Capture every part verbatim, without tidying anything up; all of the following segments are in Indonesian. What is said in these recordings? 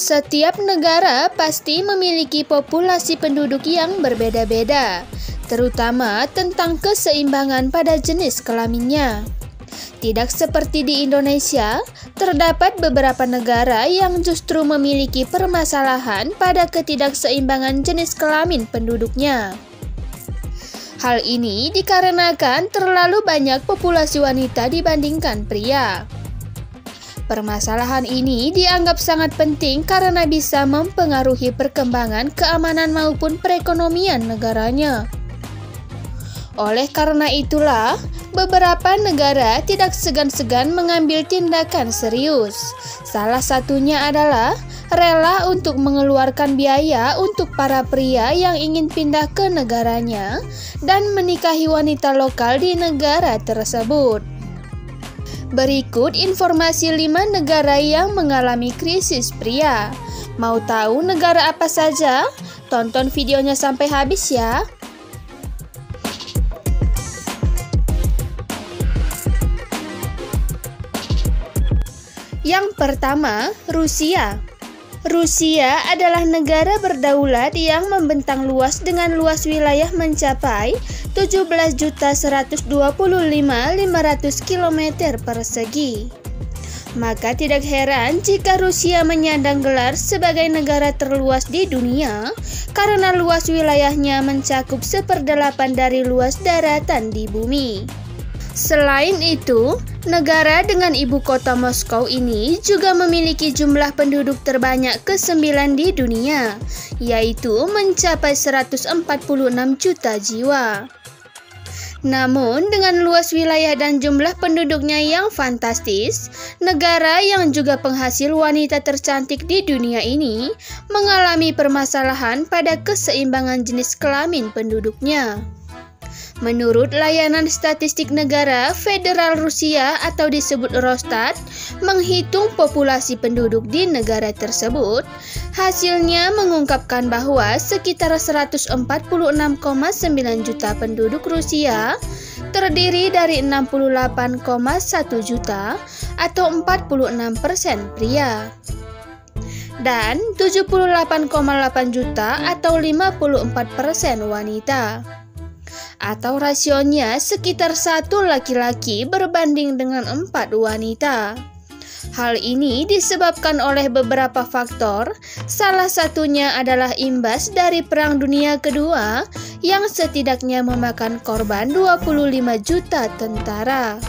Setiap negara pasti memiliki populasi penduduk yang berbeda-beda, terutama tentang keseimbangan pada jenis kelaminnya. Tidak seperti di Indonesia, terdapat beberapa negara yang justru memiliki permasalahan pada ketidakseimbangan jenis kelamin penduduknya. Hal ini dikarenakan terlalu banyak populasi wanita dibandingkan pria. Permasalahan ini dianggap sangat penting karena bisa mempengaruhi perkembangan keamanan maupun perekonomian negaranya. Oleh karena itulah, beberapa negara tidak segan-segan mengambil tindakan serius. Salah satunya adalah rela untuk mengeluarkan biaya untuk para pria yang ingin pindah ke negaranya dan menikahi wanita lokal di negara tersebut. Berikut informasi lima negara yang mengalami krisis pria. Mau tahu negara apa saja? Tonton videonya sampai habis ya. Yang pertama, Rusia. Rusia adalah negara berdaulat yang membentang luas dengan luas wilayah mencapai tujuh belas juta seratus dua puluh lima ribu lima ratus kilometer persegi. Maka tidak heran jika Rusia menyandang gelar sebagai negara terluas di dunia karena luas wilayahnya mencakup seperdelapan dari luas daratan di bumi. Selain itu, negara dengan ibu kota Moskow ini juga memiliki jumlah penduduk terbanyak kesembilan di dunia, yaitu mencapai seratus empat puluh enam juta jiwa. Namun, dengan luas wilayah dan jumlah penduduknya yang fantastis, negara yang juga penghasil wanita tercantik di dunia ini mengalami permasalahan pada keseimbangan jenis kelamin penduduknya. Menurut Layanan Statistik Negara Federal Rusia atau disebut Rosstat, menghitung populasi penduduk di negara tersebut, hasilnya mengungkapkan bahwa sekitar seratus empat puluh enam koma sembilan juta penduduk Rusia terdiri dari enam puluh delapan koma satu juta atau empat puluh enam persen pria dan tujuh puluh delapan koma delapan juta atau lima puluh empat persen wanita. Atau rasionya sekitar satu laki-laki berbanding dengan empat wanita. Hal ini disebabkan oleh beberapa faktor, salah satunya adalah imbas dari Perang Dunia Kedua yang setidaknya memakan korban dua puluh lima juta tentara.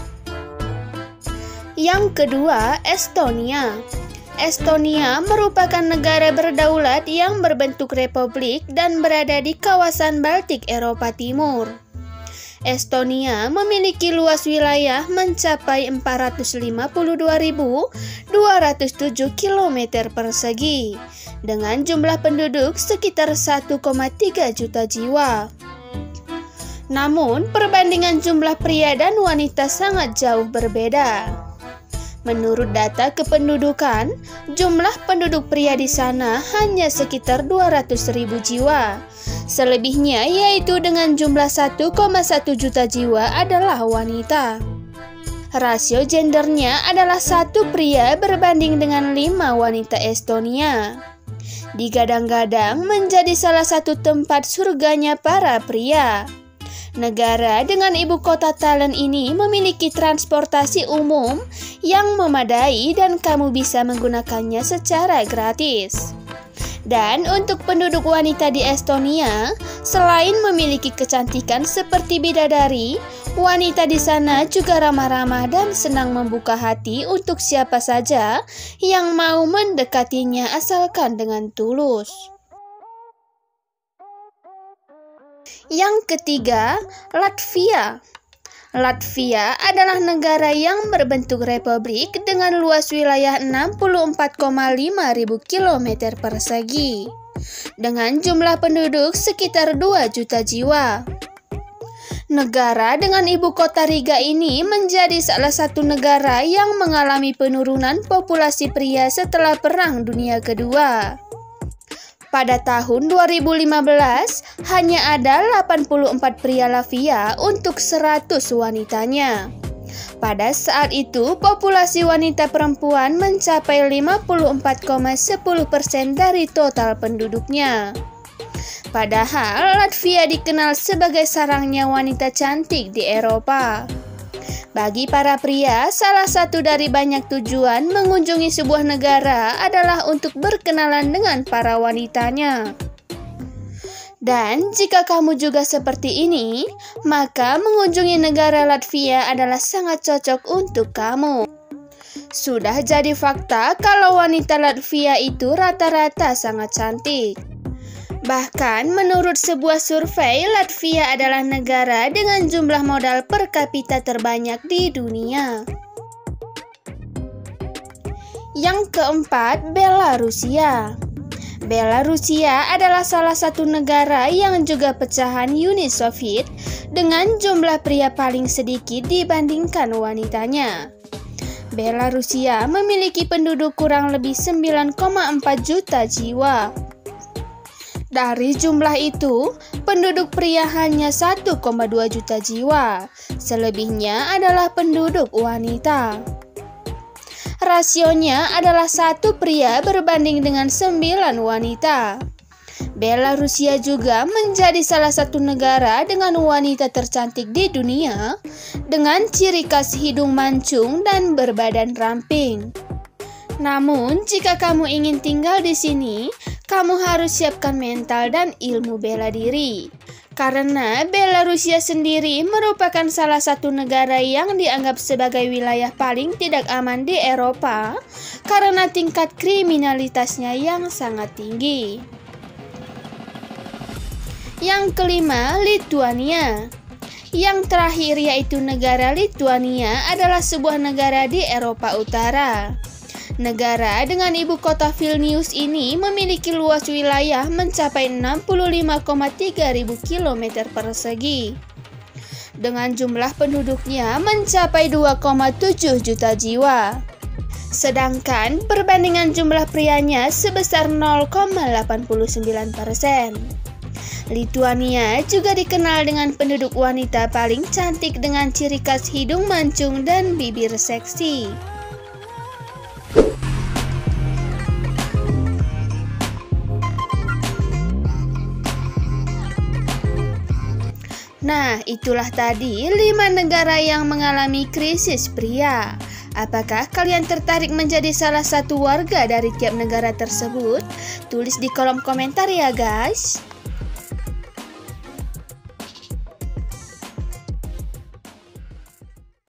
Yang kedua, Estonia. Estonia merupakan negara berdaulat yang berbentuk republik dan berada di kawasan Baltik Eropa Timur. Estonia memiliki luas wilayah mencapai empat ratus lima puluh dua ribu dua ratus tujuh kilometer persegi dengan jumlah penduduk sekitar satu koma tiga juta jiwa. Namun, perbandingan jumlah pria dan wanita sangat jauh berbeda. Menurut data kependudukan, jumlah penduduk pria di sana hanya sekitar dua ratus ribu jiwa. Selebihnya yaitu dengan jumlah satu koma satu juta jiwa adalah wanita. Rasio gendernya adalah satu pria berbanding dengan lima wanita Estonia. Digadang-gadang menjadi salah satu tempat surganya para pria. Negara dengan ibu kota talent ini memiliki transportasi umum yang memadai dan kamu bisa menggunakannya secara gratis. Dan untuk penduduk wanita di Estonia, selain memiliki kecantikan seperti bidadari, wanita di sana juga ramah-ramah dan senang membuka hati untuk siapa saja yang mau mendekatinya asalkan dengan tulus. Yang ketiga, Latvia. Latvia adalah negara yang berbentuk republik dengan luas wilayah enam puluh empat koma lima ribu kilometer persegi dengan jumlah penduduk sekitar dua juta jiwa. Negara dengan ibu kota Riga ini menjadi salah satu negara yang mengalami penurunan populasi pria setelah Perang Dunia Kedua. Pada tahun dua ribu lima belas, hanya ada delapan puluh empat pria Latvia untuk seratus wanitanya. Pada saat itu, populasi wanita perempuan mencapai lima puluh empat koma satu persen dari total penduduknya. Padahal Latvia dikenal sebagai sarangnya wanita cantik di Eropa. Bagi para pria, salah satu dari banyak tujuan mengunjungi sebuah negara adalah untuk berkenalan dengan para wanitanya. Dan jika kamu juga seperti ini, maka mengunjungi negara Latvia adalah sangat cocok untuk kamu. Sudah jadi fakta kalau wanita Latvia itu rata-rata sangat cantik. Bahkan menurut sebuah survei, Latvia adalah negara dengan jumlah modal per kapita terbanyak di dunia. Yang keempat, Belarusia. Belarusia adalah salah satu negara yang juga pecahan Uni Soviet dengan jumlah pria paling sedikit dibandingkan wanitanya. Belarusia memiliki penduduk kurang lebih sembilan koma empat juta jiwa. Dari jumlah itu, penduduk pria hanya satu koma dua juta jiwa, selebihnya adalah penduduk wanita. Rasionya adalah satu pria berbanding dengan sembilan wanita. Belarusia juga menjadi salah satu negara dengan wanita tercantik di dunia, dengan ciri khas hidung mancung dan berbadan ramping. Namun, jika kamu ingin tinggal di sini, kamu harus siapkan mental dan ilmu bela diri. Karena Belarusia sendiri merupakan salah satu negara yang dianggap sebagai wilayah paling tidak aman di Eropa karena tingkat kriminalitasnya yang sangat tinggi. Yang kelima, Lituania. Yang terakhir yaitu negara Lituania adalah sebuah negara di Eropa Utara. Negara dengan ibu kota Vilnius ini memiliki luas wilayah mencapai enam puluh lima koma tiga ribu kilometer persegi. Dengan jumlah penduduknya mencapai dua koma tujuh juta jiwa. Sedangkan perbandingan jumlah prianya sebesar nol koma delapan sembilan persen. Lituania juga dikenal dengan penduduk wanita paling cantik dengan ciri khas hidung mancung dan bibir seksi. Nah, itulah tadi lima negara yang mengalami krisis pria. Apakah kalian tertarik menjadi salah satu warga dari tiap negara tersebut? Tulis di kolom komentar ya guys.